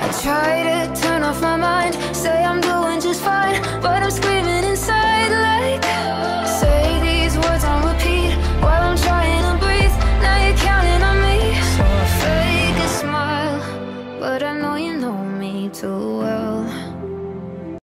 Try to turn off my mind, say I'm doing just fine, but I'm screaming inside like, say these words on repeat while I'm trying to breathe. Now you're counting on me, so I fake a smile, but I know you know me too well.